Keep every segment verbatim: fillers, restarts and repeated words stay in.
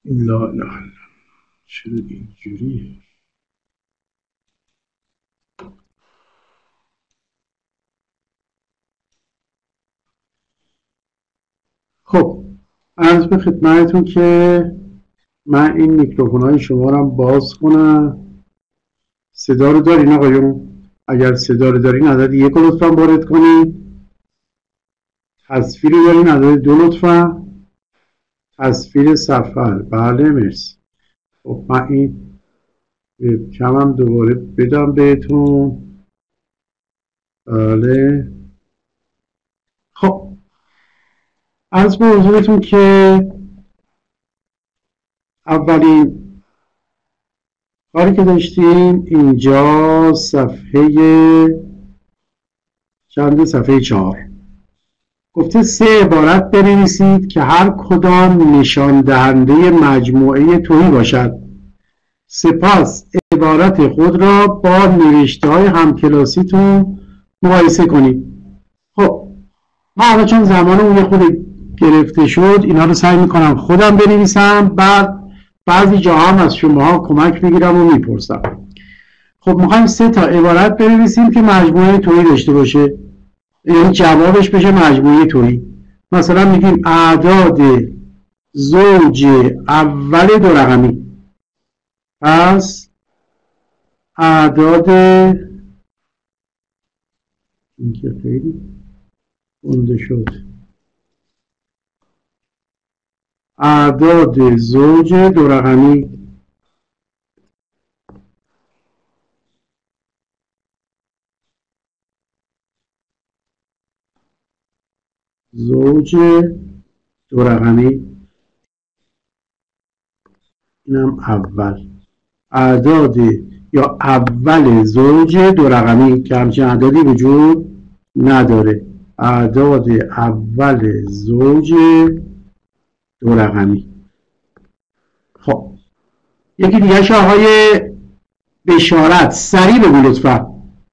لا اله الا الله. چرا اینجوریه؟ خب عرض به خدمتتون که من این میکروفون های شما رو هم باز کنم. صدا رو دارین آقایون؟ اگر صدا رو دارین عدد یک رو لطفا وارد کنین. تصویر رو دارین عدد دو لطفا. تصویر صفحه. بله مرسی. خب من این وبکم هم دوباره بدم بهتون. بله خب عرض به حضورتون که اولین کاری که داشتیم اینجا صفحه چند صفحه چهار گفته سه عبارت بنویسید که هر کدام نشان دهنده مجموعه تویی باشد. سپس عبارت خود را با نوشته های همکلاسیتون مقایسه کنید. خب من الان چون زمان اون خود گرفته شد اینا رو سعی میکنم خودم بنویسم، بعد بعضی جاها هم از شماها کمک میگیرم و میپرسم. خب میخوایم سه تا عبارت بنویسیم که مجموعه تویی داشته باشه، یعنی جوابش بشه مجموعه تویی. مثلا میگیم اعداد زوج اول دو رقمی. پس اعداد این که خیلی گنده شد اعداد زوج دو رقمی زوج دو رقمی اینم اول اعداد یا اول زوج دو رقمی که همچین اعدادی وجود نداره. اعداد اول زوج دو رقمی. خب یکی دیگه ش آقای بشارت سریع بگو لطفا.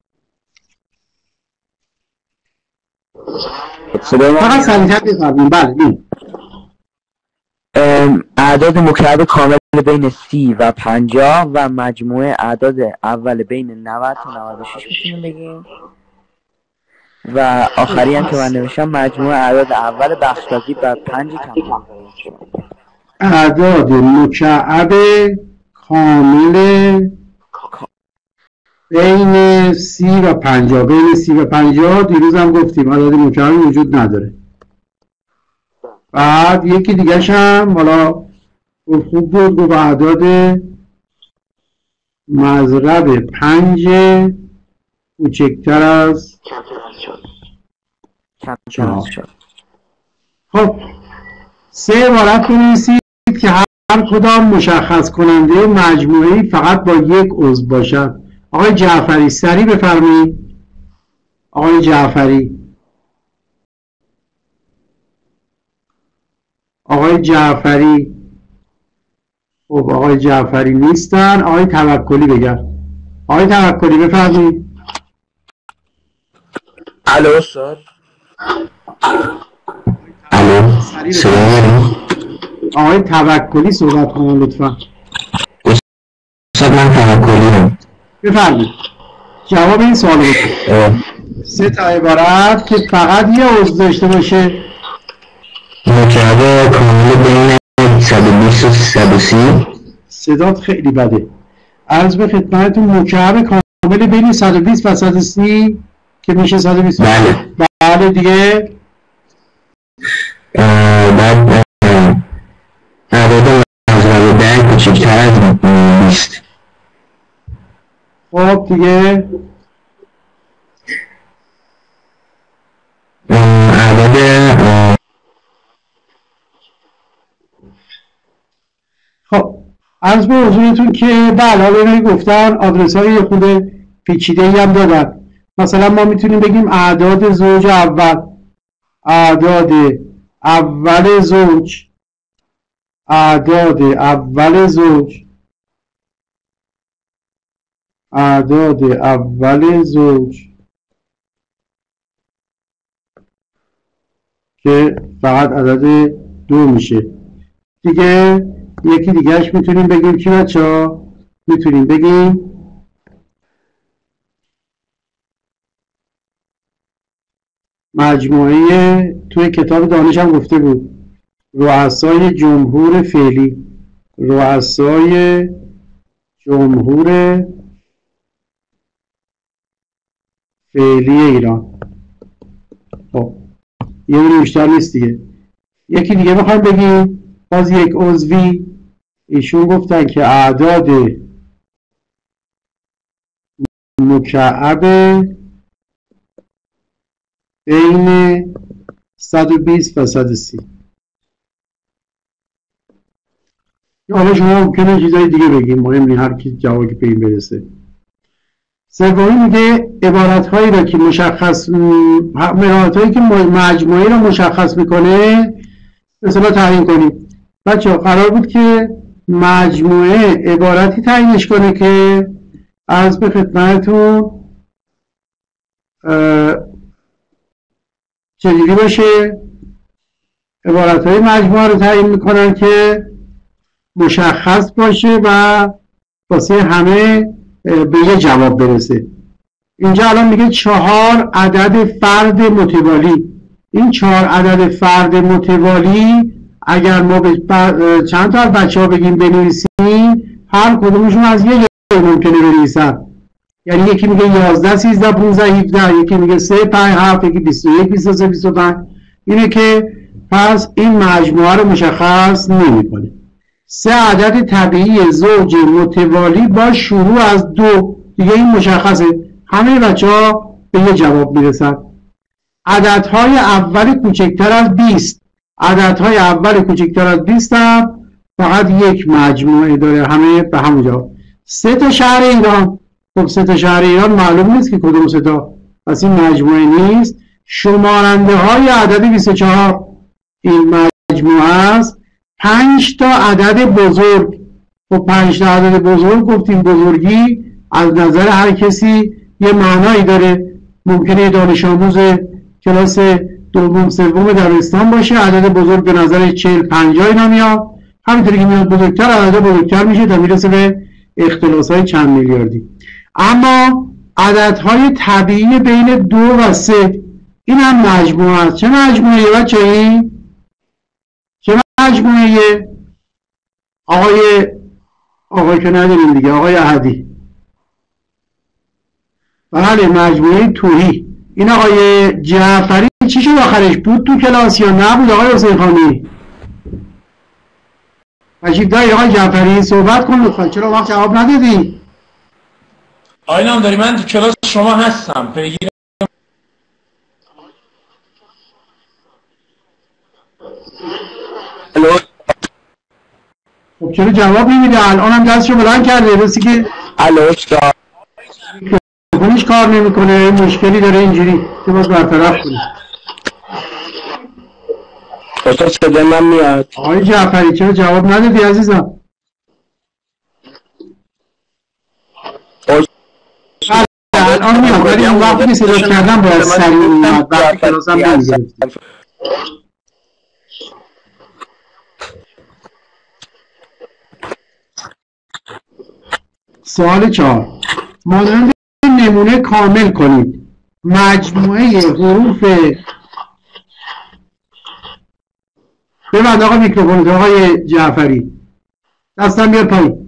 فقط سریعتر بفرمایید. بله اعداد مکعب کامل بین سی و پنجاه و مجموعه اعداد اول بین نود تا نود و شش میتونیم بگیم. و آخری هم که من نوشتم مجموعه اعداد اول بخش‌بندی بر پنج کمتر. اعداد مکعب کامل بین سی و پنجاه. بین سی و پنجاه دیروز هم گفتیم اعداد مکعبی وجود نداره. بعد یکی دیگه هم حالا خوب بود گفت اعداد مضرب پنج کوچکتر از چهار. خب سه عبارت بنویسید که هر کدام مشخص کننده مجموعه‌ای فقط با یک عضو باشد. آقای جعفری سریع بفرمایید. آقای جعفری آقای جعفری خب آقای جعفری نیستن. آقای توکلی بگن. آقای توکلی بفرمایید. الو استاد. الو سلام. آقای توکلی صحبت کنن لطفا. استاد من توکلی ام. بفرمایید. جواب این سوال بدید. سه تا عبارت که فقط یه عضو داشته باشه. مکعب کامل بین صد و بیست و صد و سی. صدات خیلی بده. عرض به خدمتتون مکعب کامل بین صد و بیست و صد و سی که میشه صد و بیست. بله. بله دیگه. بعد اعداد مضرب ده کوچکتر از بیست. خب دیگه اعداد خب عرض به حضورتون که بله حالا گفتن آدرس های خود پیچیده ای هم دادن. مثلا ما میتونیم بگیم اعداد زوج اول، اعداد اول زوج، اعداد اول زوج، اعداد اول زوج که فقط عدد دو میشه دیگه. یکی دیگهش میتونیم بگیم کی بچه ها؟ میتونیم بگیم مجموعه، توی کتاب دانش هم گفته بود، رؤسای جمهور فعلی، رؤسای جمهور فعلی ایران. خب یه دونه بیشتر نیست دیگه. یکی دیگه بخوایم بگیم باز یک عضوی، ایشون گفتن که اعداد مکعب بین صد و بیست و صد و سی. حالا شما ممکنه چیزای دیگه بگیم، مهم نیست، هر کی جوابی به این برسه. سومی میگه عبارت‌هایی را که مشخص عبارت‌هایی که مجموعه را مشخص میکنه مثلا تعیین کنیم. بچه‌ها قرار بود که مجموعه عبارتی تعیینش کنه که عرض به خدمتتون چجوری باشه. عبارت‌های مجموعه رو تعیین میکنن که مشخص باشه و واسه همه به یه جواب برسه. اینجا الان میگه چهار عدد فرد متوالی. این چهار عدد فرد متوالی اگر ما به چند تا از بچه ها بگیم بنویسیم، هر کدومشون از یه جای ممکنه بنویسن. یعنی یکی میگه یازده، سیزده، پانزده، هفده، یکی میگه سه، پنج، هفت، یکی بیست و یک، بیست و سه، بیست و پنج. اینه که پس این مجموعه رو مشخص نمی‌کنه. سه عدد طبیعی زوج متوالی با شروع از دو، دیگه این مشخصه، همه بچه ها به یه جواب میرسن. عددهای اول کوچکتر از بیست، عددهای اول کوچکتر از بیست هم فقط یک مجموعه داره، همه به همون جواب. سه تا شهر ایران، خب سه تا شهر ایران معلوم نیست که کدوم سه تا، پس این مجموعه نیست. شمارنده های عدد بیست و چهار این مجموعه است. پنج تا عدد بزرگ، خب پنج تا عدد بزرگ گفتیم بزرگی از نظر هر کسی یه معنایی داره. ممکنه دانش آموز کلاس دوم سوم دبیرستان باشه، عدد بزرگ به نظر چهل پنجاه اینا میاد، همینطوری که میاد بزرگتر عدد بزرگتر میشه تا میرسه به اختلاس‌های چند میلیاردی. اما عددهای طبیعی بین دو و سه این هم مجموعه است. چه مجموعه بچه این؟ چه مجموعه؟ آقای آقای که نداریم دیگه، آقای احدی. بله مجموعه تویی. این آقای جعفری چی شد آخرش؟ بود تو کلاس یا نبود آقای حسین خانی؟ مجید دایی آقای جعفری صحبت کن لطفا، چرا وقت جواب ندادی؟ آقای نامداری من تو کلاس شما هستم، پیگیر. خب چرا جواب نمیده؟ الان هم دستشو بلند کرده، رسی که الو استاد میکروفونش کار نمیکنه، مشکلی داره اینجوری که باز برطرف کنه. استاد صدای من میاد؟ آقای جعفری چرا جواب ندادی عزیزم؟ الان میاد ولی اون وقتی که صدا کردم باید سریع اومد، وقتی کلاس هم نمیگرفتیم. سوال چهار، مانند نمونه کامل کنید مجموعه حروف. ببند آقا میکروفون آقای جعفری، دستم بیار پایین.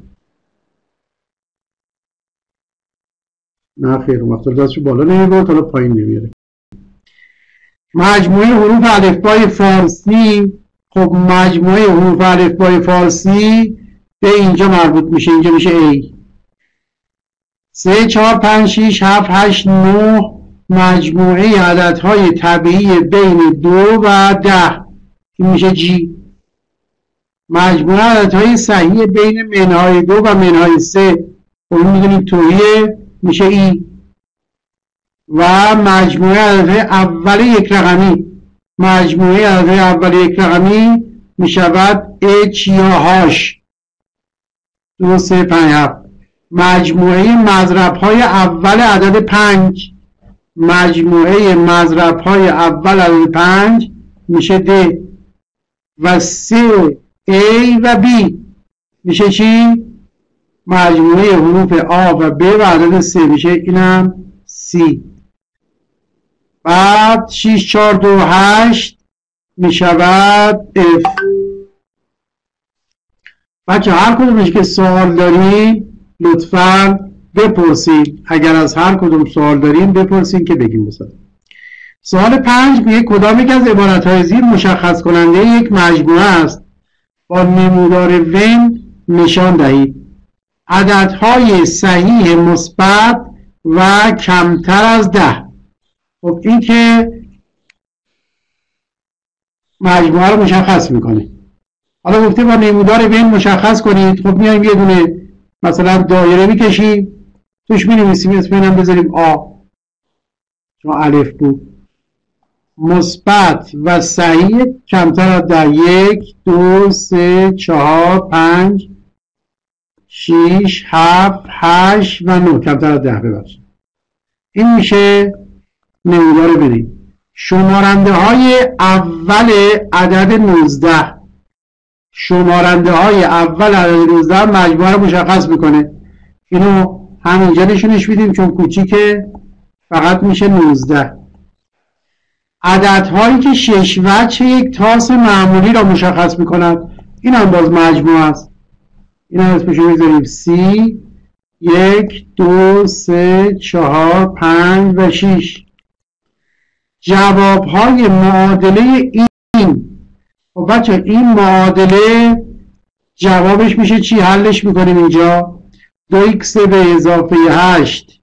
نه خیر اون وقت دستشو بالا نمیبرد، حالا پایین نمیاره. مجموعه حروف الفبای فارسی. خب مجموعه حروف الفبای فارسی به اینجا مربوط میشه، اینجا میشه ای. سه، چهار، پنج، شیش، هفت، هشت، نه مجموعه عددهای طبیعی بین دو و ده، این میشه جی. مجموعه عددهای صحیح بین منهای دو و منهای سه، اون میدونیم توییه، میشه ای. و مجموعه عددهای اول یک رقمی، مجموعه عددهای اول یک رقمی میشود اچ یا هاش. دو، سه، پنج، هفت. مجموعه مضرب‌های اول عدد پنج، مجموعه مضرب‌های اول عدد پنج میشه د. و سه، A و B میشه چی؟ مجموعه حروف آ و ب و عدد سه میشه اینم سی. بعد شش چهار دو هشت میشود اف. بچه هر کدومش که سوال دارین لطفاً بپرسید. اگر از هر کدوم سوال دارین بپرسید که بگیم. مثلا سوال پنج میگه کدام یک از عبارتهای زیر مشخص کننده یک مجموعه است؟ با نمودار ون نشان دهید. عددهای صحیح مثبت و کمتر از ده. خب این که مجموعه رو مشخص میکنه. حالا گفته با نمودار ون مشخص کنید. خب میایم یه دونه مثلا دایره میکشیم، توش مینویسیم اسم اینم بذاریم آ چون الف بود. مثبت و صحیح کمتر از ده. یک دو سه چهار پنج شیش هفت هشت و نه کمتر از ده. ببخشید این میشه نمودار بدیم. شمارنده های اول عدد نوزده، شمارنده های اول عدد نوزده مجموعه رو مشخص میکنه. اینو همینجا نشونش میدیم چون کوچیکه، فقط میشه نوزده. عددهایی که شش وجه یک تاس معمولی را مشخص میکنند این هم باز مجموعه است. این هم اسمشو میذاریم سی. یک دو سه چهار پنج و شیش. جوابهای معادله این. خب بچه این معادله جوابش میشه چی؟ حلش میکنیم اینجا. دو ایکس به اضافه هشت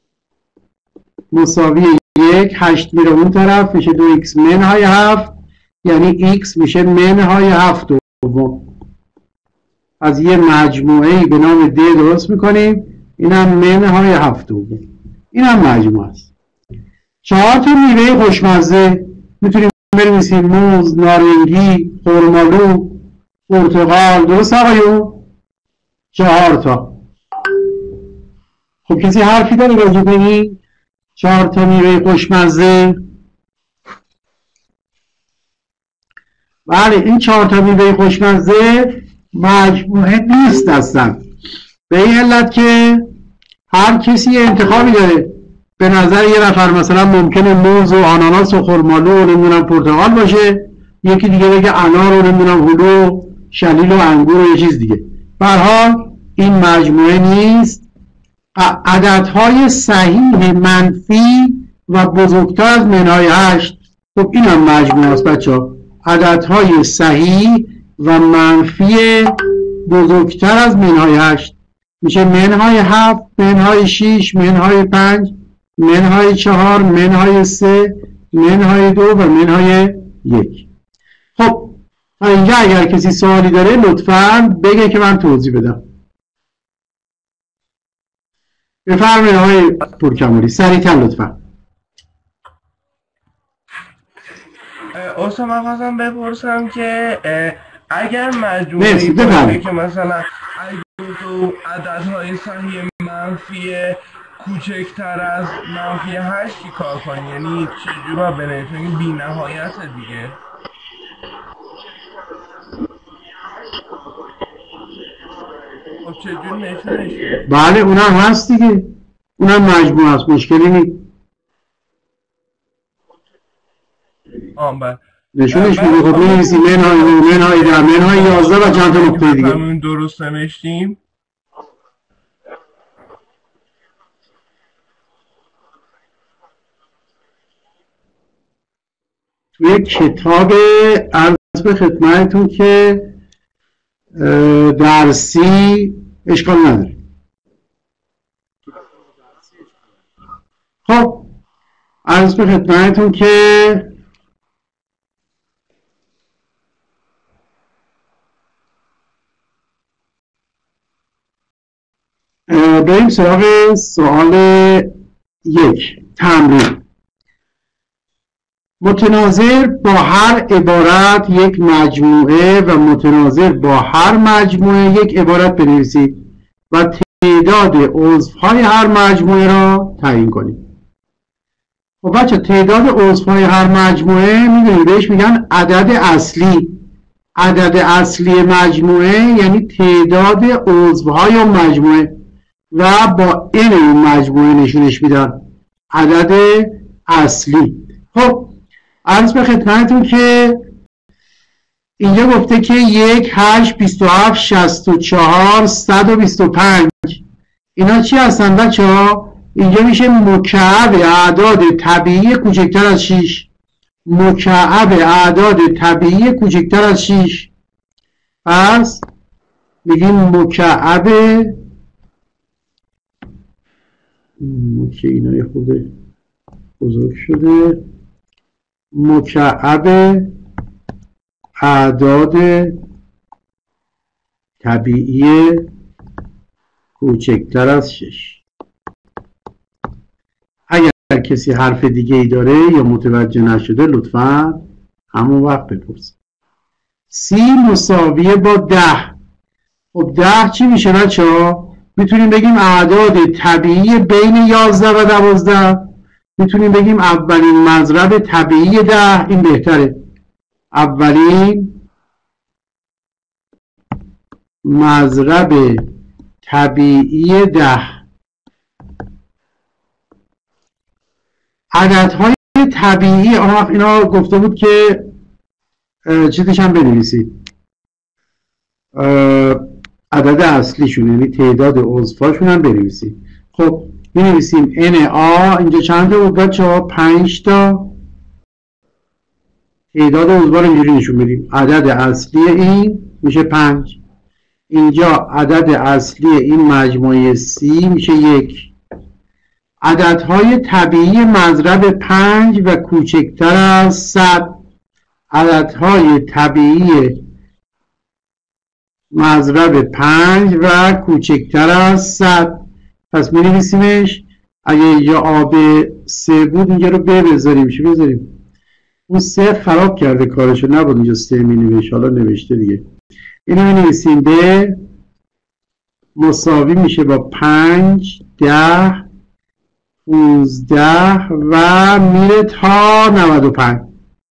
مساوی یک. هشت میره اون طرف میشه دو ایکس منهای هفت، یعنی ایکس میشه منهای هفت دوم. از یه مجموعه به نام د درست میکنیم. اینم منهای هفت دوم. اینم مجموعه است. چهار تا میوه خوشمزه میتونیم بنویسیم: موز، نارنگی، خرمالو، پرتقال. درست آقایون؟ چهار تا. خب کسی حرفی داره راجع به این چهار تا میوه خوشمزه؟ بله، این چهار تا میوه خوشمزه مجموعه نیست اصلا، به این علت که هر کسی انتخابی داره. به نظر یه نفر مثلا ممکنه موز و آناناس و خرمالو و نمیدونم پرتقال باشه، یکی دیگه بگه انار و نمیدونم هلو شلیل و انگور و یه چیز دیگه. به هر حال این مجموعه نیست. عددهای صحیح منفی و بزرگتر از منهای هشت. خب این هم مجموعه است بچه ها. عددهای صحیح و منفی بزرگتر از منهای هشت میشه منهای هفت، منهای شیش، منهای پنج، منهای چهار، منهای سه، منهای دو و منهای یک. خب تا اینجا اگر کسی سوالی داره لطفاً بگه که من توضیح بدم. بفرمایید آقای پورکمالی، سریعتر لطفاً. اصلا من خواستم بپرسم که اگر مجموعه باشه که مثلا اگر دو عددهای صحیح منفی کوچکتر از منفی هشت چی کار کنی؟ یعنی چجور باید بنویسیم؟ این بی نهایت دیگه. خب چجور نشونش؟ بله اونم هست دیگه، اونم مجموعه است، مشکلی نیست. آم بله نشونش میده. خب می‌نویسی منهای نو، منهای ده، منهای یازده و چند تا نقطه دیگه. همین درست نوشتیم. توی کتاب عرض به خدمتتون که درسی اشکال نداره. خب عرض به خدمتتون که بریم سراغ سوال یک. تمرین. متناظر با هر عبارت یک مجموعه و متناظر با هر مجموعه یک عبارت بنویسید و تعداد عضوهای هر مجموعه را تعیین کنید. خب بچه تعداد عضوهای هر مجموعه میدونید بهش میگن عدد اصلی. عدد اصلی مجموعه یعنی تعداد عضوهای اون مجموعه و با این اون مجموعه نشونش میدن، عدد اصلی. خب عرض به خدمتتون که اینجا گفته که یک، هشت، بیست و هفت، شصت و چهار، صد و بیست و پنج اینا چی هستن بچه ها؟ اینجا میشه مکعب اعداد طبیعی کوچکتر از شش. مکعب اعداد طبیعی کوچکتر از شش. پس میگیم مکعب که اینا خوبه بزرگ شده، مکعب اعداد طبیعی کوچکتر از شش. اگر کسی حرف دیگه ای داره یا متوجه نشده لطفا همون وقت بپرسید. سی مساویه با ده. خب ده چی میشه بچه ها؟ میتونیم بگیم اعداد طبیعی بین یازده و دوازده. میتونیم بگیم اولین مضرب طبیعی ده. این بهتره، اولین مضرب طبیعی ده. عددهای طبیعی، آها اینا گفته بود که چیزش هم بنویسید، عدد اصلیشون یعنی تعداد عضوهاشون هم بنویسید. خب بنویسیم ان آ. اینجا چند تا بود بچه ها؟ پنج تا. تعداد عضوها رو اینجوری نشون بدیم، عدد اصلی این میشه پنج. اینجا عدد اصلی این مجموعه سی میشه یک. عددهای طبیعی مضرب پنج و کوچکتر از صد. عددهای طبیعی مضرب پنج و کوچکتر از صد. پس می نویسیمش. اگه اینجا آب سه بود اینجا رو ب بذاریم. چی بذاریم؟ اون سه خراب کرده کارشو، نبود اینجا سه می نوشت، حالا نوشته دیگه. اینو می نویسیم ب مساوی میشه با پنج، ده، پونزده و میره تا نود و پنج.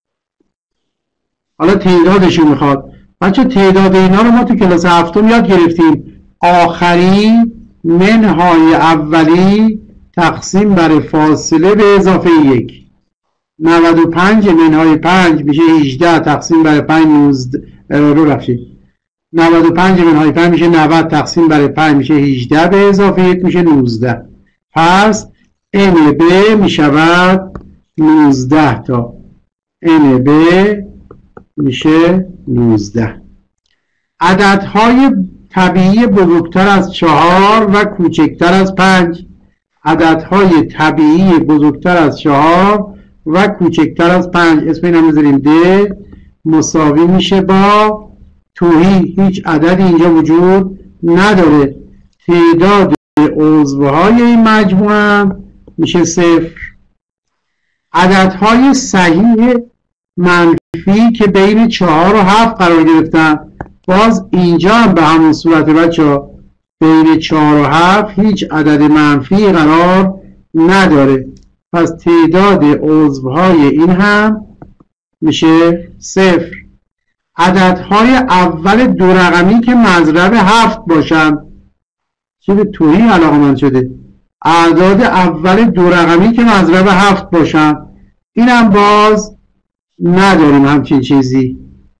حالا تعدادشو میخواد. بچه تعداد اینا رو ما تو کلاس هفتم یاد گرفتیم. آخری منهای اولی تقسیم بر فاصله به اضافه یک. نود و پنج منهای پنج میشه هجده تقسیم بر پنج نوزده. رو رفشید نود و پنج منهای پنج میشه نود تقسیم بر پنج میشه هجده به اضافه یک میشه نوزده. پس ان ب میشود نوزده تا. ان ب میشه نوزده. عددهای طبیعی بزرگتر از چهار و کوچکتر از پنج. عددهای طبیعی بزرگتر از چهار و کوچکتر از پنج. اسم این هم بذاریم د مساوی میشه با توهی. هیچ عددی اینجا وجود نداره. تعداد عضوهای این مجموعه میشه صفر. عددهای صحیح منفی که بین چهار و هفت قرار گرفتن، باز اینجا هم به همون صورت بچه ها بین چهار و هفت هیچ عدد منفی قرار نداره. پس تعداد عضوهای این هم میشه صفر. عددهای اول دو رقمی که مضرب هفت باشن. چی به توهی علاقمند شده؟ اعداد اول دو رقمی که مضرب هفت باشن. این هم باز نداریم همچین چیزی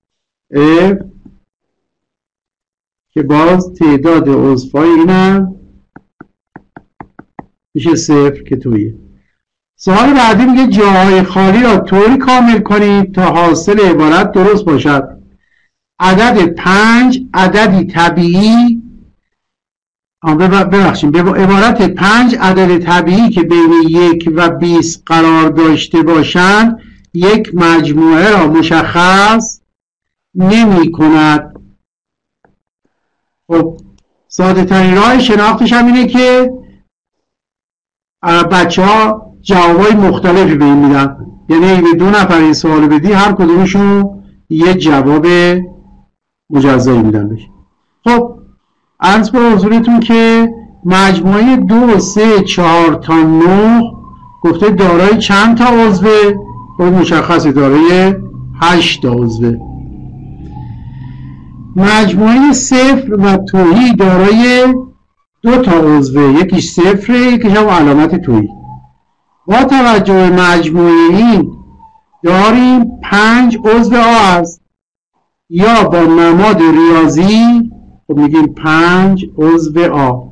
که باز تعداد عضوهای این هم میشه صفر که تویه. سوال بعدی میگه جاهای خالی را طوری کامل کنید تا حاصل عبارت درست باشد. عدد پنج عددی طبیعی، ببخشید عبارت پنج عدد طبیعی که بین یک و بیست قرار داشته باشند یک مجموعه را مشخص نمی کند. خب ساده ترین راه شناختش هم اینه که بچه ها جوابای مختلفی به این میدن. یعنی به دو نفر این سوال بدی هر کدومشون یه جواب مجزایی میدن بشه. خب عرض به حضورتون که مجموعه دو، سه، چهار تا نه گفته دارای چند تا عضوه؟ خب مشخصه دارای هشت تا عضوه. مجموعه صفر و تایی دارای دو تا عضوه، یکیش صفره یکیش هم علامت تایی. با توجه به مجموعه این داریم پنج عضو آ است، یا با نماد ریاضی خب میگیم پنج عضو آ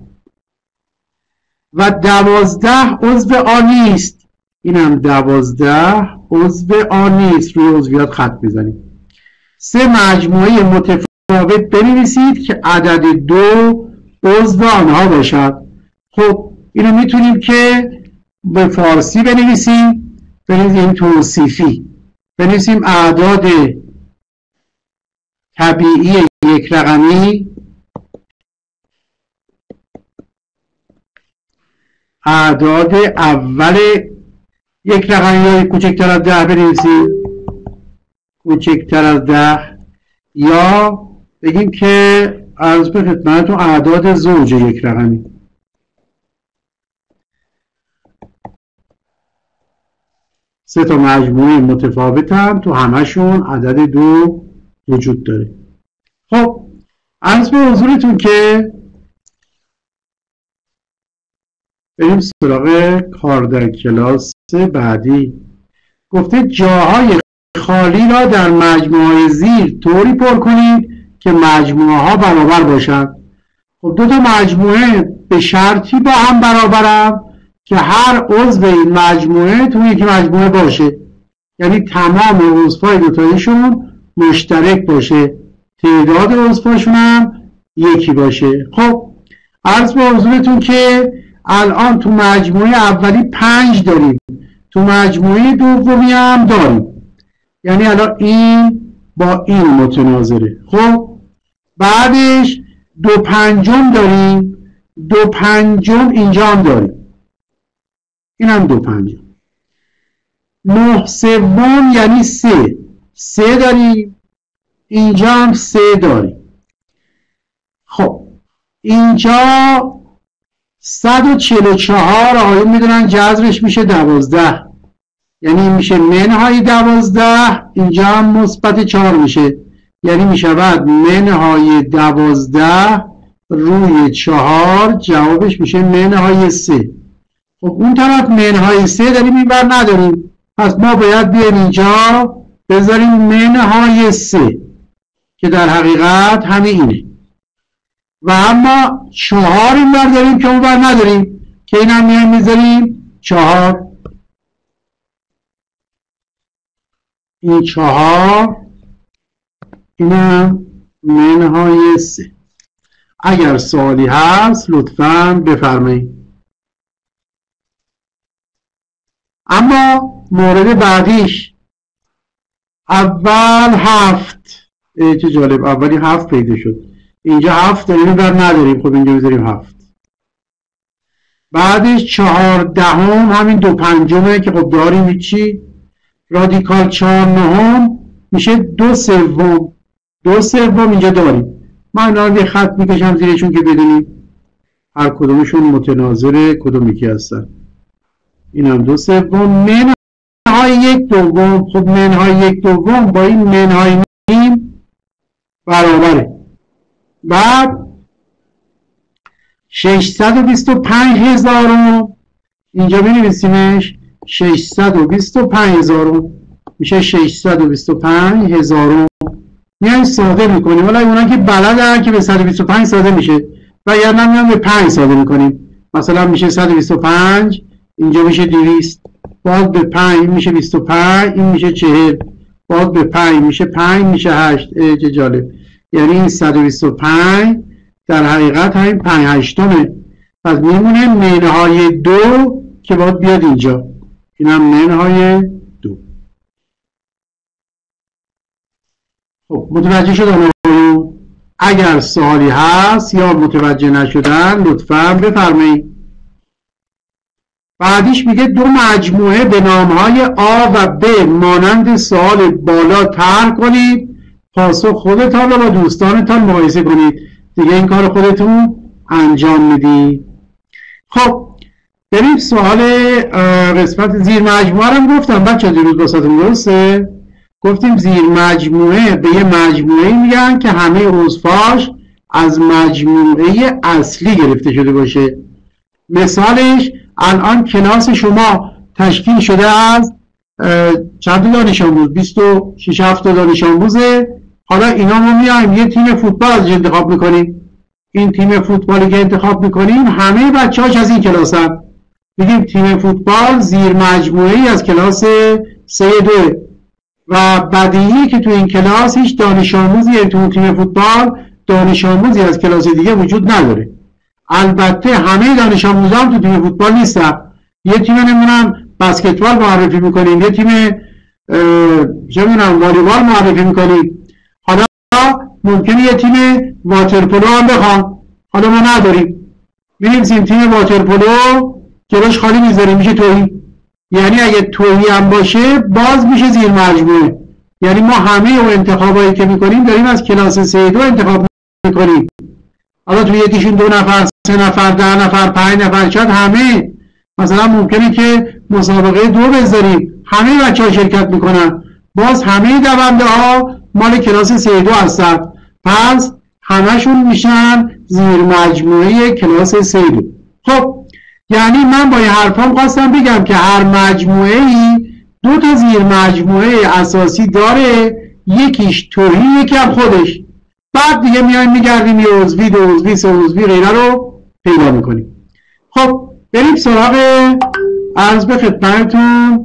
و دوازده عضو آ نیست. اینم دوازده عضو آ نیست. روی عضویات خط بزنیم. سه مجموعه متفاوت بنویسید که عدد دو عضو آنها باشد. خب اینو میتونیم که به فارسی بنویسیم، بنویسیم توصیفی، بنویسیم اعداد طبیعی یک رقمی، اعداد اول یک رقمی یا کوچکتر از ده بنویسیم، کوچکتر از ده، یا بگیم که عرض به خدمتتون اعداد زوج یک رقمی. سه تا مجموعه متفاوت هم تو همشون عدد دو وجود داره. خب عرض به حضورتون که بریم سراغ کار در کلاس بعدی. گفته جاهای خالی را در مجموعه زیر طوری پر کنید که مجموعه ها برابر باشند. خب دو تا مجموعه به شرطی با هم برابرند که هر عضو این مجموعه تو یکی مجموعه باشه، یعنی تمام عضوهای دوتایشون مشترک باشه، تعداد عضوهاشون هم یکی باشه. خب عرض به حضورتون که الان تو مجموعه اولی پنج داریم، تو مجموعه دومی هم داریم، یعنی الان این با این متناظره. خب بعدش دو پنجم داریم، دو پنجم اینجا هم داریم، این هم دو پنجم. نه سوم یعنی سه، سه داریم، اینجا هم سه داریم. خب اینجا صد و چهل و چهار آقایون میدونن جذرش میشه دوازده، یعنی این میشه منهای دوازده، اینجا هم مثبت چهار میشه، یعنی میشود منهای دوازده روی چهار، جوابش میشه منهای سه. خب اون طرف منهای سه داریم این بر نداریم، پس ما باید بیایم اینجا بذاریم منهای سه که در حقیقت همین اینه، و اما چهار این بر داریم که اون بر نداریم که این هم میایم میذاریم چهار. این چهار، این هم منهای سه. اگر سوالی هست لطفاً بفرمایید. اما مورد بعدیش اول هفت، چه جالب، اولی هفت پیدا شد، اینجا هفت داریم بر نداریم، خب اینجا بذاریم هفت. بعدش چهاردهم همین دو پنجمه که خب داریم چی، رادیکال چهار نهم میشه دو سوم، دو سوم اینجا داریم. من اینا رو یه خط میکشم زیرشون که بدونیم هر کدومشون متناظر کدوم یکی هستن. این هم دو سوم. منهای یک دوم، خب منهای یک دوم با این منهای نیم برابره. بعد ششصد و بیست و پنج هزارم اینجا بنویسیمش، ششصد و بیست و پنج هزارم میشه ششصد و بیست و پنج هزارم. میایم ساده میکنیم، ولی اونا که بلدن که به صد و بیست و پنج ساده میشه و یا نمیان به پنج ساده میکنیم. مثلا میشه صد و بیست و پنج، اینجا میشه دویست، باز به پنج میشه بیست و پنج، این میشه چهل، باز به پنج میشه پنج، میشه هشت. چه جالب، یعنی این صد و بیست و پنج در حقیقت همین پنج هشتمه. پس میمونه منهای دو که باید بیاد اینجا، این هم منهای دو. خب متوجه شدن؟ اگر سوالی هست یا متوجه نشدن لطفاً بفرمایید. بعدیش میگه دو مجموعه به نامهای آ و ب مانند سوال بالا طرح کنید، پاسخ خودتان را با دوستانتان مقایسه کنید. دیگه این کار خودتون انجام میدید. خب بریم سوال قسمت زیر مجموعه رو گفتم بچه دیروز باساتون، درسته؟ گفتیم زیر مجموعه به یه مجموعه میگن که همه عضوهاش از مجموعه اصلی گرفته شده باشه. مثالش الان کلاس شما تشکیل شده از چند دانش آموز؟ بیست و شش هفت دانش آموزه. حالا اینا ما میایم یه تیم فوتبال ازش انتخاب میکنیم. این تیم فوتبالی که انتخاب میکنیم همه بچه‌هاش از این کلاس هم. میگیم تیم فوتبال زیر مجموعه ای از کلاس سه دو و بدیهی که تو این کلاس هیچ دانش آموزی، یعنی تو تیم فوتبال دانش آموزی از کلاس دیگه وجود نداره. البته همه دانش آموزان تو تیم فوتبال نیستن. یه تیم نمیدونم بسکتبال معرفی میکنیم، یه تیم چه میدونم والیبال معرفی میکنیم. حالا ممکنه یه تیم واترپولو هم بخوام، حالا ما نداریم، می‌نویسیم تیم واترپولو، جلوش خالی میذاریم، میشه تویی. یعنی اگه تویی هم باشه باز میشه زیر مجموعه. یعنی ما همه اون انتخابایی که میکنیم داریم از کلاس سه دو انتخاب میکنیم. حالا توی یکیشون دو نفر، سه نفر، ده نفر، پنج نفر، شاید همه. مثلا ممکنه که مسابقه دو بذاریم، همه بچه ها شرکت میکنن، باز همه دونده ها مال کلاس سه دو هستن، پس همشون میشن زیر مجموعه کلاس سه دو. خب یعنی من با این حرفام خواستم بگم که هر مجموعه ای دو تا زیر مجموعه اساسی داره، یکیش توهی، یکی هم خودش. بعد دیگه میایم میگردیم یه عضوی، دو عضوی، سه عضوی غیره رو پیدا میکنیم. خب بریم سراغ عرض به خدمتتون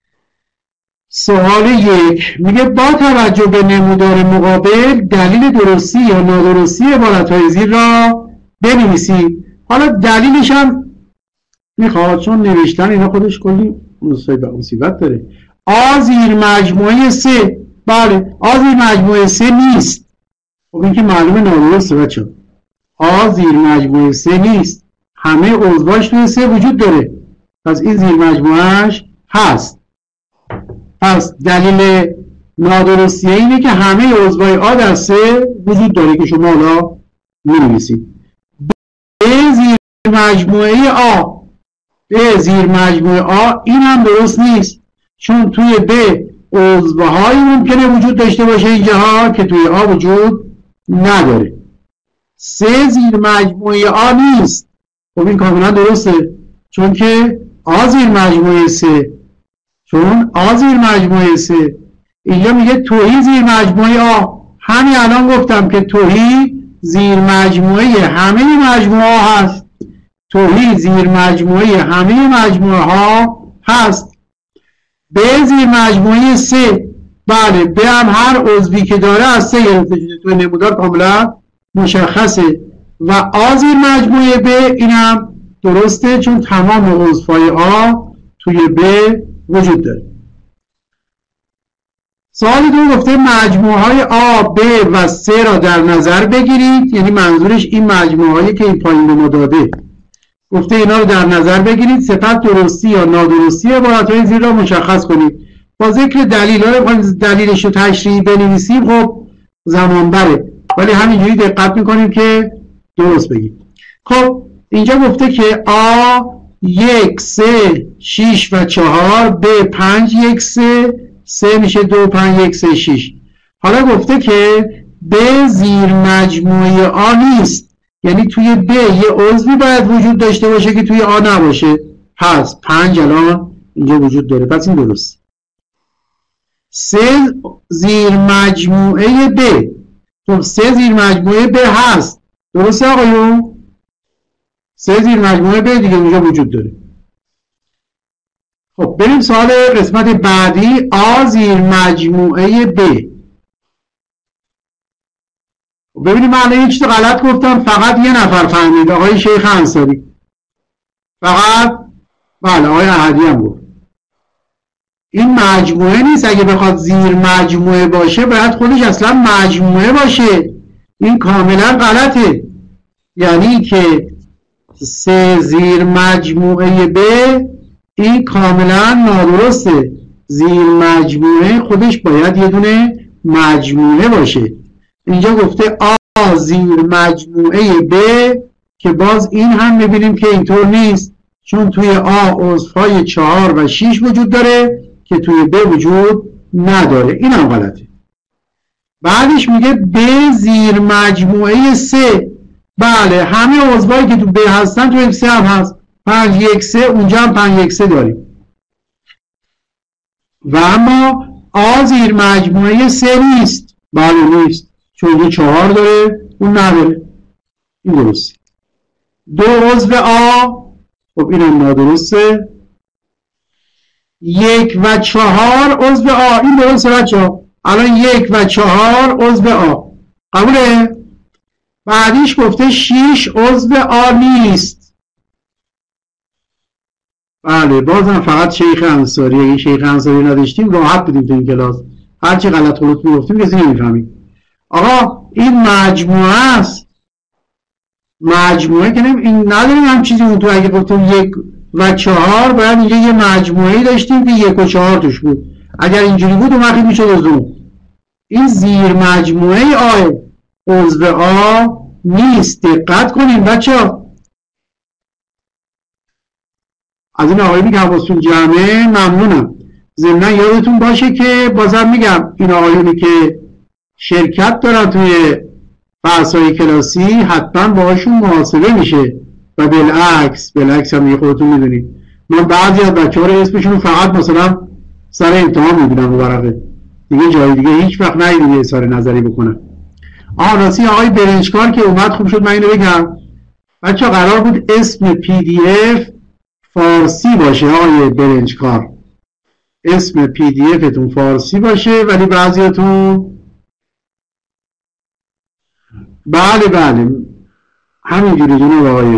سوال یک. میگه با توجه به نمودار مقابل دلیل درستی یا نادرستی عبارتهای زیر را بنویسید. حالا دلیلش هم میخواد، چون نوشتن اینا خودش کلی مصیبت داره. آ زیر مجموعه سه، بله آ زیر مجموعه سه نیست. خب این که معلومه نادرسته بچه. آ زیر مجموعه سه نیست، همه عضواش توی سه وجود داره، پس این زیر مجموعهش هست. پس دلیل نادرستی اینه که همه عضوای آ در سه وجود داره که شما حالا می‌نویسید. به زیر مجموعه آ، به زیر مجموعه آ این هم درست نیست، چون توی ب عضوهایی ممکنه وجود داشته باشه اینجاها که توی آ وجود نداره. سه زیر مجموعه آ نیست. خب این کاملا درسته، چون که آ زیر مجموعه سه، چون آ زیر مجموعه سه. اینجا میگه توهی زیر مجموعه آ. همین الان گفتم که توهی زیر مجموعه همه مجموعه ها هست. توهی زیر مجموعه همه مجموعه ها هست. به زیر مجموعه سه، بله به هم هر عضوی که داره از سه گرفته شده، تو نمودار کاملا مشخصه. و آ زیر مجموعه ب اینم درسته، چون تمام عضوهای آ توی ب وجود داره. سوال دو گفته مجموعه های آ، ب و سه را در نظر بگیرید. یعنی منظورش این مجموعه هایی که این پایین به ما داده. گفته اینا رو در نظر بگیرید، سپس درستی یا نادرستی عبارتهای زیر را مشخص کنید. با ذکر دلیل ها دلیلش رو تشریحی بنویسیم خب زمان بره، ولی همینجوری دقت میکنیم که درست بگید. خب اینجا گفته که آ یک، سه، شیش و چهار، ب پنج، یک، سه، سه میشه دو، پنج، یک، سه، شیش. حالا گفته که ب زیر مجموعه آ نیست، یعنی توی ب یه عضوی باید وجود داشته باشه که توی آ نباشه. پس پنج الان اینجا وجود داره، پس این درست. سه زیر مجموعه ب، خب سه زیر مجموعه ب هست، درسته آقایون؟ سه زیر مجموعه ب دیگه اونجا وجود داره. خب بریم سوال قسمت بعدی. آ زیر مجموعه ب. ببینیم من الان یه چیز غلط گفتم، فقط یه نفر فهمید، آقای شیخ انصاری. فقط بله آقای احدی هم گفت. این مجموعه نیست، اگه بخواد زیر مجموعه باشه باید خودش اصلا مجموعه باشه. این کاملا غلطه. یعنی که سه زیر مجموعه ب این کاملا نادرسته. زیر مجموعه خودش باید یه دونه مجموعه باشه. اینجا گفته آ زیر مجموعه ب که باز این هم میبینیم که اینطور نیست، چون توی آ عضوهای چهار و شیش وجود داره که توی ب وجود نداره، این هم غلطه. بعدش میگه به زیر مجموعه سه. بله همه عضوایی که تو ب هستن تو اف سه هم هست، پنج یک سه اونجا هم پنج یک سه داریم. و اما آ زیر مجموعه سه نیست. بله نیست، چون اینجا چهار داره اون نداره. این درسته. دو عضو آ، خب این هم نادرسته. یک و چهار عضو آ، این درسته بچه ها. الان یک و چهار عضو آ قبوله؟ بعدیش گفته شیش عضو آ نیست. بله بازم فقط شیخ انصاری. اگه شیخ انصاری نداشتیم راحت بودیم تو این کلاس، هرچی غلط غلط میگفتیم کسی نمیفهمیم. آقا این مجموعه است، مجموعه که نمی... این نداریم هم چیزی اون تو. اگه گفتم یک و چهار باید اینجا یه مجموعه داشتیم که یک و چهار توش بود. اگر اینجوری بود اون وقتی میشد از اون. این زیر مجموعه آ عضو آ نیست. دقت کنیم بچه ها. از این آقایی که حواستون جمعه ممنونم. ضمناً یادتون باشه که بازم میگم این آقایونی که شرکت دارن توی بحث‌های کلاسی حتما باهاشون محاسبه میشه و بالعکس بالعکس هم خودتون میدونید. من بعضی از بچه‌ها رو اسمشون فقط مثلا سر امتحان میبینم و ورقه دیگه، جای دیگه هیچ وقت ندیدم یه اظهار نظری بکنم. آها راستی آقای برنجکار که اومد خوب شد من اینو بگم. بچه قرار بود اسم پی دی اف فارسی باشه. آقای برنجکار اسم پی دی افتون فارسی باشه، ولی بعضیاتون بله بله همینجوری جناب آقای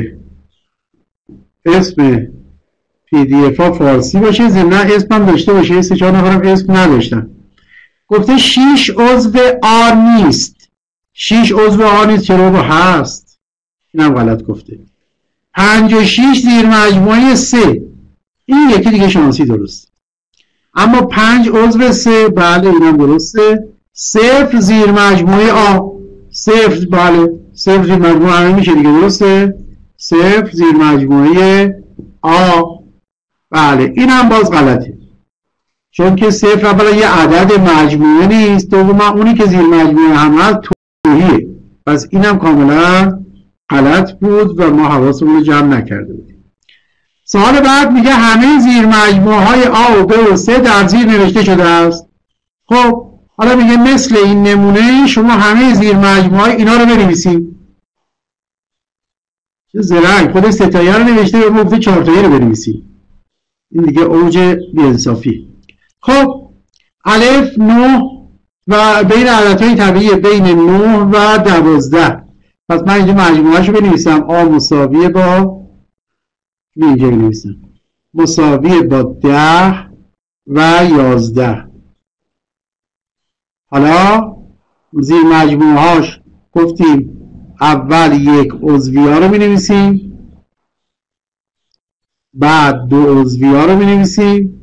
اسم پی دی اف ها فارسی باشه، ضمناً اسم هم داشته باشه. سه چهار نفرم اسم نداشتن. گفته شیش عضو آ نیست. شیش عضو آ نیست، چرا با هست؟ اینم غلط گفته. پنج و شیش زیر مجموعه سه، این یکی دیگه شانسی درست. اما پنج عضو سه، بله اینم درسته. صفر زیر مجموعه آ، صفر بله صفر زیر مجموعه همه میشه دیگه، درسته. صفر زیر مجموعه آ، بله این هم باز غلطه، چون که صفر اولا یه عدد مجموعه نیست، دوما اونی که زیر مجموعه هم هست توهیه. پس این هم کاملا غلط بود و ما حواسمون رو جمع نکرده بودیم. سوال بعد میگه همه زیر مجموعه های آ و ب و سه در زیر نوشته شده است. خب حالا میگه مثل این نمونه شما همه زیر مجموعه های اینا رو بنویسید. چه زرنگ، خود ستایه رو نوشته و گفته چهارتایی رو بنویسید. این دیگه اوج بی‌انصافی. خب الف نه و بین عددهای طبیعی بین نه و دوازده. پس من اینجا مجموعه‌شو بنویسم. آ مساویه با اینجا بنویسم مساویه با ده و یازده. حالا زیر مجموعه هاش گفتیم اول یک عضوی ها رو می نویسیم، بعد دو عضوی ها رو می نویسیم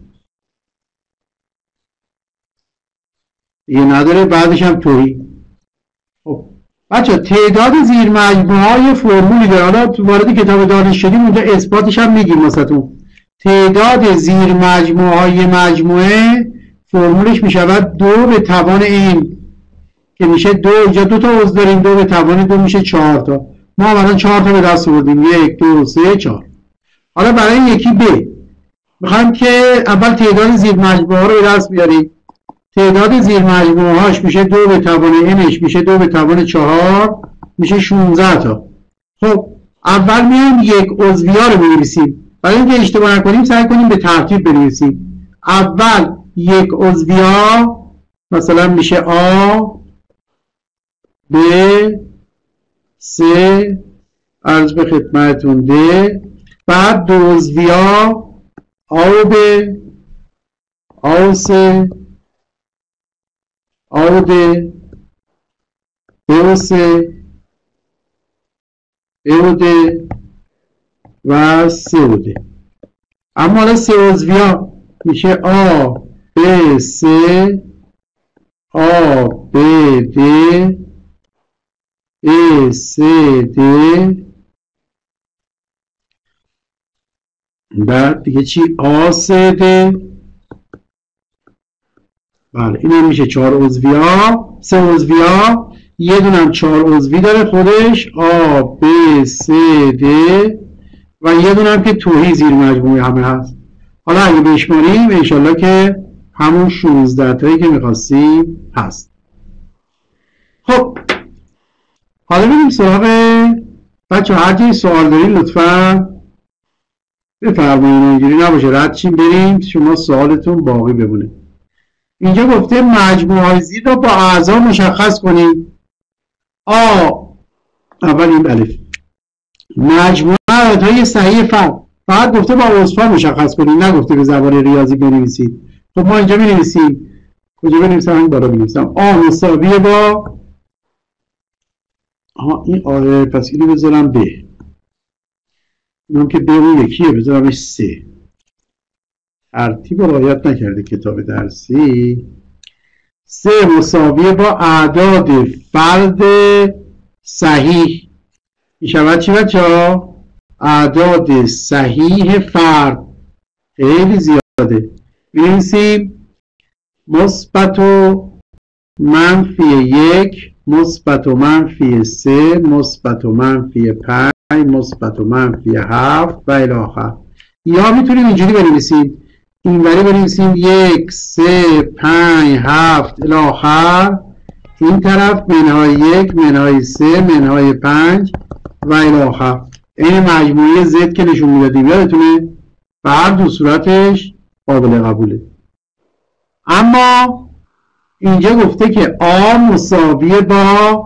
دیگه نداره، بعدش هم تویی. خب بچه تعداد زیر مجموعه های فرمولی داره. حالا تو وارد کتاب دانش شدیم اونجا اثباتش هم میگیم واسهتون. تعداد زیر مجموعه های مجموعه فرمولش میشود دو به توان این که میشه دو. اینجا دو تا عضو داریم، دو به توان دو میشه چهار تا. ما الان چهار تا به دست آوردیم، یک دو سه چهار. حالا برای یکی ب میخوایم که اول تعداد زیر مجموعه ها رو به دست بیاریم. تعداد زیر مجموعه هاش میشه دو به توان انش میشه دو به توان چهار میشه شانزده تا. خب اول میایم یک عضوی ها رو بنویسیم. برای اینکه اشتباه نکنیم سعی کنیم به ترتیب بنویسیم. اول یک عضوی ها مثلا میشه آ ب سه عرض به خدمتون د، بعد دو عضوی ها آ و ب آ و سه آ و د ب و سه ب و د و سه و د. اما حالا سه عضوی ها میشه آ ب سه آ ب د ا سه د، بعد دیگه چی آ سه د بله این هم میشه چهار عضوی ها، سه عضوی ها، یه دونم چهار عضوی داره خودش آ ب س د و یه دونم که توهی زیر مجموعه همه هست. حالا اگه بشماریم انشالله که همون شانزده تایی که میخواستیم هست. خب حالا بریم سراغ بچه هر جایی سوال دارین لطفا بفرمایید، اینجوری نباشه رد چیم بریم شما سوالتون باقی بمونه. اینجا گفته مجموعه های زیر را با اعضا مشخص کنید. آ اول این الف مجموعه عددهای صحیح فرد، فقط گفته با عضوها مشخص کنید، نگفته به زبان ریاضی بنویسید. خب ما اینجا بنویسیم، کجا بنویسم؟ همین بالا بنویسم آ مساویه با آها این آره پس اینو بذارم ب، اینم که ب اون یکیه بذارمش سه. ترتیب رعایت نکرده کتاب درسی. سه مساویه با اعداد فرد صحیح میشود چی بچه ها؟ اعداد صحیح فرد. خیلی زیاده. بنویسیم مثبت و منفی یک، مثبت و منفی سه، مثبت و منفی پنج، مثبت و منفی هفت و الی آخر. یا میتونیم اینجوری بنویسیم، اینوری بنویسیم یک، سه، پنج، هفت الی آخر، این طرف منهای یک، منهای سه، منهای پنج و الی آخر. این مجموعه زد که نشون میدادیم یادتونه؟ و هر دو صورتش قابل قبوله. اما اینجا گفته که آ مساویه با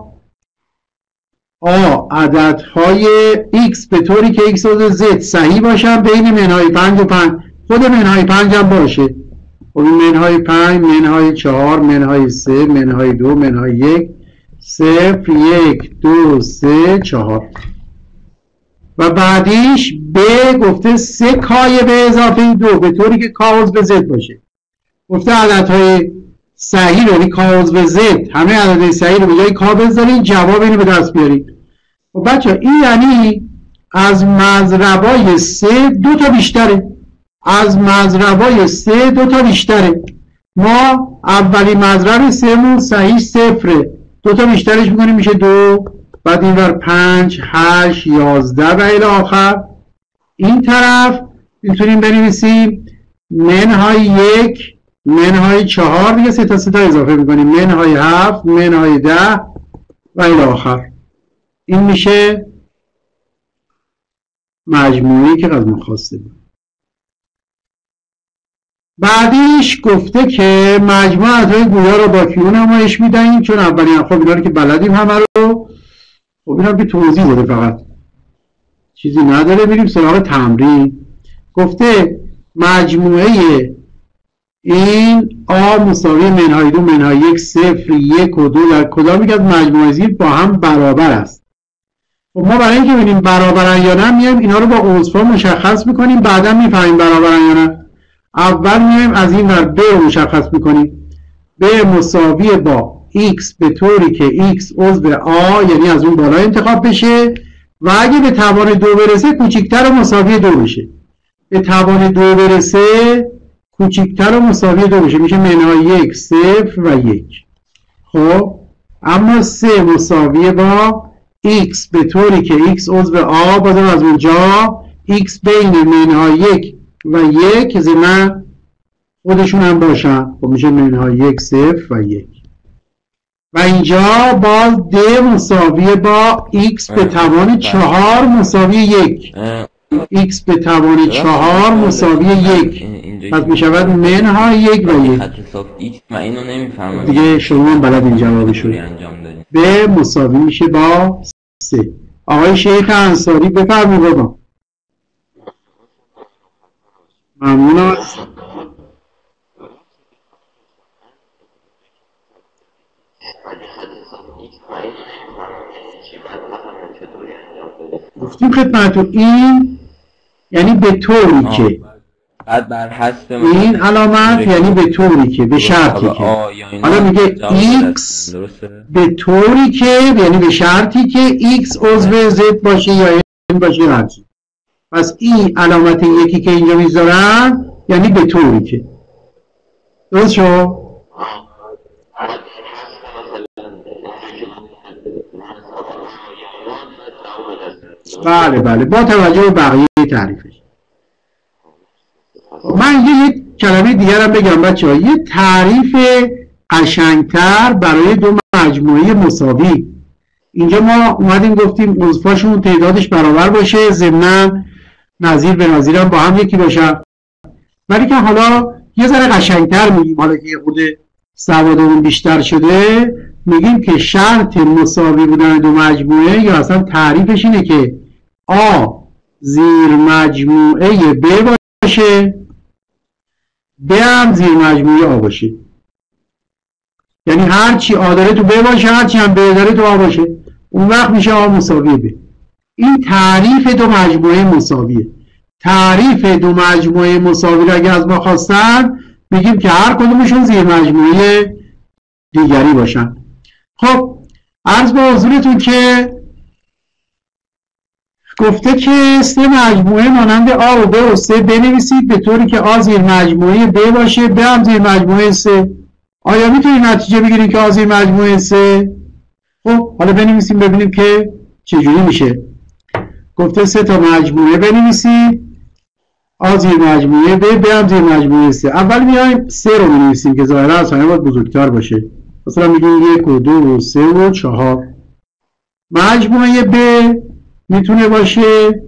آ عددهای x به طوری که x و z صحیح باشن بین منهای پنج و پنج. خود منهای پنج هم باشه. خب این منهای پنج، منهای چهار، منهای سه، منهای دو، منهای یک، صفر، یک، دو، سه، چهار. و بعدیش ب گفته سه کای به اضافه دو به طوری که کا عضو زد باشه. گفته عددهای صحیح رو کا عضو زد، همه عددهای صحیح رو به جای کا بذارین جواب اینو به دست بیارین. خب بچه این یعنی از مضربای سه دو تا بیشتره. از مضربای سه دو تا بیشتره. ما اولی مضرب سه مون صحیح صفره، دو تا بیشترش میکنیم میشه دو، بعد این ور پنج، هشت، یازده و الی آخر. این طرف میتونیم بنویسیم منهای یک، منهای چهار، دیگه سه تا سه تا اضافه میکنیم، منهای هفت، منهای ده و الی آخر. این میشه مجموعی که از ما خواسته بود. بعدیش گفته که مجموع عددهای گویا رو با کیو نمایش میدهیم، چون اولین خب اینا رو که بلدیم همه رو. خب اینا که توضیح داده فقط چیزی نداره. میریم سراغ تمرین. گفته مجموعه این آ مساوی منهای دو منهای یک صفر یک و دو در کدام یک از مجموعه زیر با هم برابر است. خب ما برای اینکه ببینیم برابرن یا نه میایم اینا رو با عضوها مشخص میکنیم، بعدا میفهمیم برابرن یا نه. اول میایم از این ور ب رو مشخص میکنیم. ب مساوی با x به طوری که x عضو آ یعنی از اون بالا انتخاب بشه و اگه به توان دو برسه کوچیکتر و مساوی دو بشه. به توان دو برسه کوچیکتر و مساوی دو بشه، میشه منهای یک، صفر و یک. خب اما سه مساوی با x به طوری که x عضو آ، بازم از اونجا x بین منهای یک و یک زمن خودشون هم باشن، خب میشه منهای یک، صفر و یک. و اینجا باز د مساوی با x به توان چهار مساوی یک، x به توان چهار مساوی یک، پس میشود منهای یک و یک. من اینو نمیفهمم دیگه شما هم بلد این جوابشو. به مساوی میشه با سه. آقای شیخ انصاری بفرمایید بابا. ممنون است. گفتیم خدمتتون این یعنی به طوری که بعد بر حسب این علامت یعنی به طوری که به شرطی که حالا میگه x به طوری که یعنی به شرطی که x عضو z باشه یا این باشه هرچی. پس این علامت یکی که اینجا میذارن یعنی به طوری که. درست شو؟ بله بله با توجه به بقیه تعریفش. من یه کلمه دیگر هم بگم بچه ها، یه تعریف قشنگتر برای دو مجموعه مساوی. اینجا ما اومدیم گفتیم عضوهاشون تعدادش برابر باشه، ضمناً نظیر به نظیر هم با هم یکی باشن، ولی که حالا یه ذره قشنگتر میگیم، حالا که خود سوادمون بیشتر شده میگیم که شرط مساوی بودن دو مجموعه یا اصلا تعریفش اینه که آ زیر مجموعه ب باشه، ب هم زیر مجموعه آ باشه. یعنی هر چی آ داره تو ب باشه، هر چی هم ب داره تو آ باشه، اون وقت میشه آ مساوی ب. این تعریف دو مجموعه مساویه. تعریف دو مجموعه مساوی رو اگه از ما خواستن میگیم که هر کدومشون زیر مجموعه دیگری باشن. خب عرض به حضورتون که گفته که سه مجموعه مانند آ و ب و س بنویسید به طوری که آ زیر مجموعه ب باشه، ب هم زیر مجموعه س. آیا میتونید نتیجه بگیریم که آ زیر مجموعه س؟ خب حالا بنویسیم ببینیم که چجوری میشه. گفته سه تا مجموعه بنویسید، آ زیر مجموعه ب، ب هم زیر مجموعه س. اول میایم سه رو بنویسیم که ظاهرا از همه باید بزرگتر باشه. مثلا میگیم یک و دو و سه و چهار. مجموعه ب میتونه باشه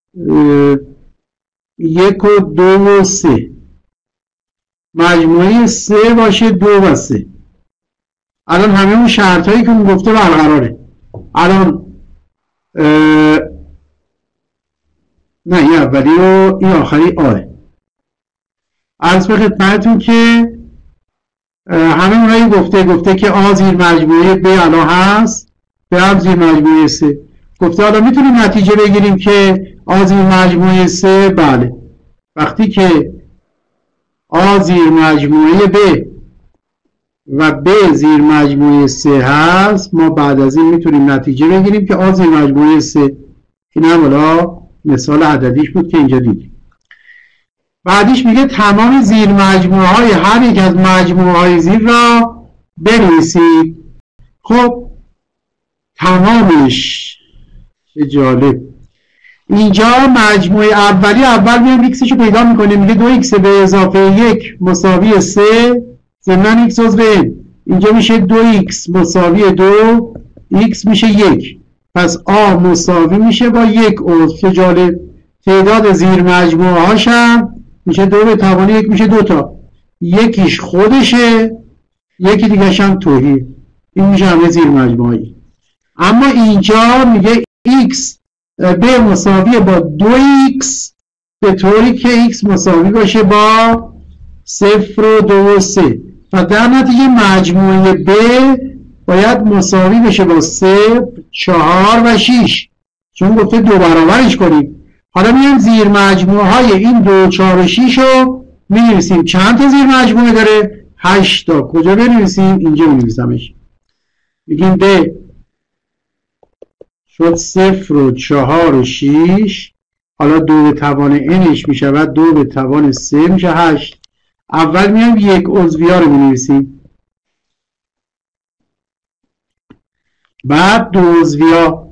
یک و دو و سه. مجموعه سه باشه دو و سه. الان همه اون شرط هایی که اون گفته برقراره. الان نه این اولی و این آخری آه. عرض به خدمتتون که همه اونایی گفته گفته که آ زیر مجموعه ب الان هست، ب هم زیر مجموعه س. گفته حالا میتونیم نتیجه بگیریم که آ زیر مجموعه س. بله، وقتی که آ زیر مجموعه ب و ب زیر مجموعه س هست، ما بعد از این میتونیم نتیجه بگیریم که آ زیر مجموعه س. این هم حالا مثال عددیش بود که اینجا دیدیم. بعدیش میگه تمام زیر مجموعه های هر یک از مجموعه های زیر را بنویسید. خب تمامش چه جالب. اینجا مجموعه اولی اول میام ایکسشو پیدا میکنه، میگه دو ایکس به اضافه یک مساوی سه ضمن ایکس عضو n. اینجا میشه دو ایکس مساوی دو، ایکس میشه یک، پس آ مساوی میشه با یک عضو. چه جالب. تعداد زیر مجموعه هاشم میشه دو به توان یک، میشه دو تا. یکیش خودشه، یکی دیگه هم توهیه. این میشه همه زیر مجموعه. اما اینجا میگه x ب مساوی با دو ایکس به طوری که x مساوی باشه با صفر و دو و سه، و در نتیجه مجموعه ب باید مساوی بشه با صفر، چهار و شیش، چون گفته دو برابرش کنیم. حالا میایم زیر مجموعه های این دو، چهار و شیش رو می‌نویسیم. چند تا زیر مجموعه داره؟ هشت تا. کجا بنویسیم؟ اینجا بنویسمش. میگیم ب شد صفر و چهار و شیش. حالا دو به توان nش میشه و دو به توان سه میشه هشت. اول میایم یک عضوی ها رو بنویسیم، بعد دو عضوی ها،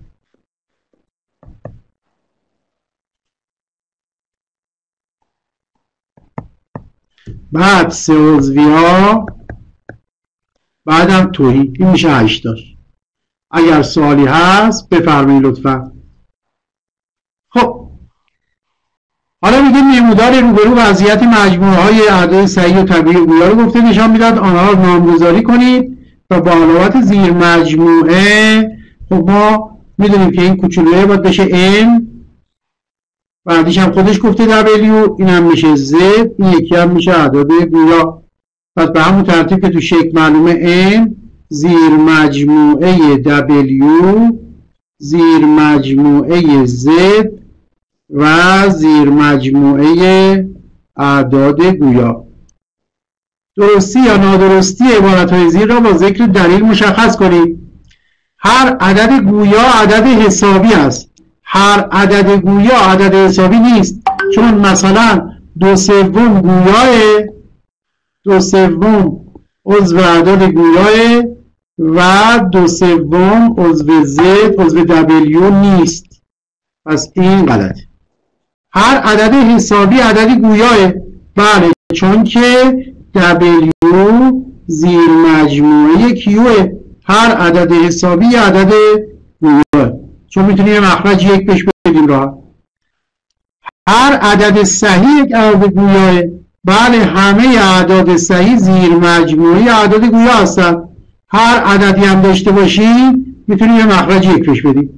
بعد سه عضوی ها، بعدم توهی. این میشه هشتاش. اگر سوالی هست بفرمایید لطفا. خب حالا میگه نمودار روبرو وضعیت مجموعه های اعداد صحیح و طبیعی گویا رو گفته نشان میداد. آنها رو نامگذاری کنید و با علامت زیر مجموعه. خب ما میدونیم که این کوچولوه باید بشه n، بعدیش هم خودش گفته w، این هم میشه z، این یکی هم میشه اعداد گویا. پس به همون ترتیب که تو شکل معلومه n زیر مجموعه w زیر مجموعه z و زیر مجموعه اعداد گویا. درستی یا نادرستی عبارت‌های زیر را با ذکر دلیل مشخص کنید. هر عدد گویا عدد حسابی است. هر عدد گویا عدد حسابی نیست، چون مثلا دو سوم گویاه، دو سوم عضو اعداد گویاه و دو سوم عضو z عضو w نیست. پس این غلطه. هر عدد حسابی عددی گویاه. بله، چون که W زیر مجموعه Q، هر عدد حسابی عدد گویاه، چون میتونیم یه مخرج یک بهش بدیم راحت. هر عدد صحیح یک عدد گویاه. بله، همه اعداد صحیح زیر مجموعه اعداد گویا هستن. هر عددی هم داشته باشیم میتونیم یه مخرج یک بهش بدیم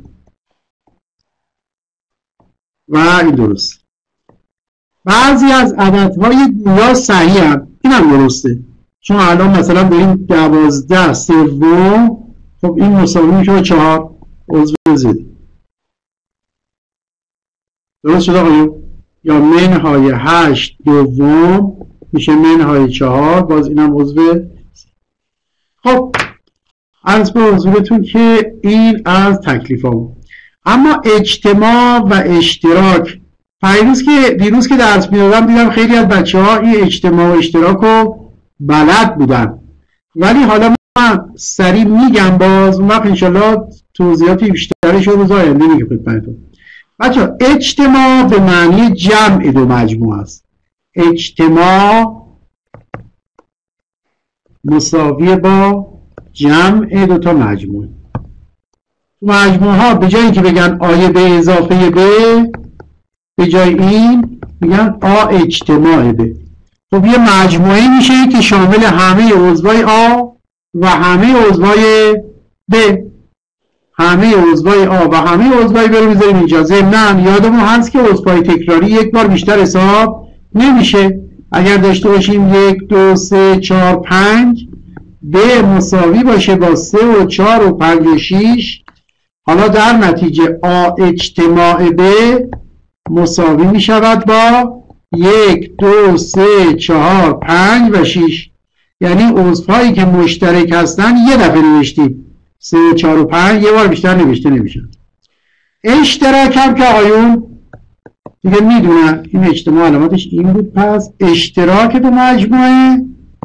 و این درست. بعضی از عددهای گویا صحیح هم، این هم درسته، چون الان مثلا داریم دوازده سوم، خب این مساوی میشه با چهار، عضو زد. درست شد آقایون؟ یا منهای هشت دوم میشه منهای چهار، باز اینم عضو. خب عرض به حضورتون که این از تکلیف ها. اما اجتماع و اشتراک، پیروز که دیروز که درس میدادم دیدم خیلی از بچه ها این اجتماع و اشتراک رو بلد بودن، ولی حالا من سریع میگم، باز اون وقت انشالله توضیحاتی بیشترش رو روز آینده میگه خدمتتون. بچه ها اجتماع به معنی جمع دو مجموعه است. اجتماع مساوی با جمع دو تا مجموعه. مجموعه ها به جای اینکه بگن آیه به اضافه ب، به جای این میگن آ اجتماع ب. خب یه مجموعه میشه که شامل همه عضوای آ و همه عضوای ب. همه عضوای آ و همه عضوای ب رو میذاریم اینجا. ضمناً یادمون هست که عضوهای تکراری یک بار بیشتر حساب نمیشه. اگر داشته باشیم یک دو سه چهار پنج، ب مساوی باشه با سه و چهار و پنج و شیش، حالا در نتیجه آ اجتماع ب مساوی می شود با یک دو سه چهار پنج و شیش. یعنی عضوهایی که مشترک هستن یه دفعه نوشتیم، سه و چهار و پنج یه بار بیشتر نوشته نمیشن. اشتراک هم که آقایون دیگه میدونن این اجتماع علامتش این بود. پس اشتراک دو مجموعه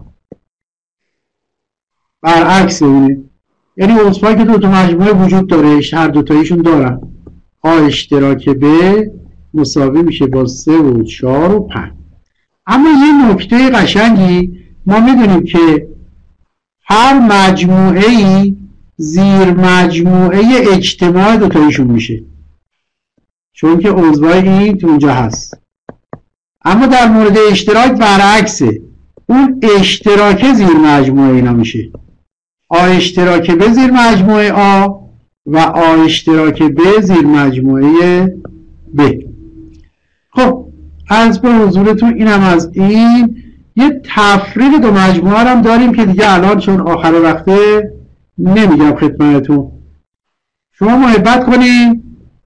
برعکس اونه، یعنی عضوهایی که دو تا مجموعه وجود داره هر دو تاییشون دارن. آ اشتراک ب مساوی میشه با سه و چهار و پنج. اما یه نکته قشنگی، ما میدونیم که هر مجموعه ای زیر مجموعه اجتماع دو تاییشون میشه، چون که عضوهای این تو اونجا هست. اما در مورد اشتراک برعکسه، اون اشتراک زیر مجموعه اینا میشه. آ اشتراک ب زیر مجموعه آ و آ اشتراک ب زیر مجموعه ب. خب عرض به حضورتون اینم از این. یه تفریق دو مجموعه هم داریم که دیگه الان چون آخر وقته نمیگم خدمتتون. شما محبت کنید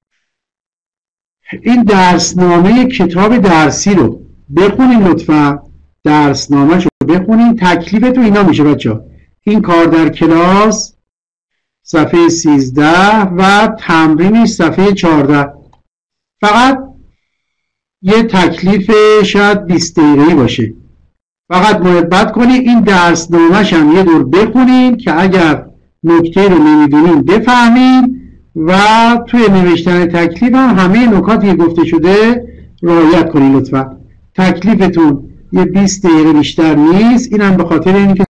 این درسنامه کتاب درسی رو بخونین لطفا، درسنامه شو بخونین. تکلیفتون اینا میشه بچه ها: این کار در کلاس صفحه سیزده و تمرینش صفحه چهارده. فقط یه تکلیف شاید بیست دقیقه‌ای باشه. فقط محبت کنید این درسنامه‌ش هم یه دور بخونین که اگر نکته رو نمیدونین بفهمین و توی نوشتن تکلیف هم همه نکاتی که گفته شده رعایت کنین لطفا. تکلیفتون یه بیست دقیقه بیشتر نیست. اینم به خاطر اینکه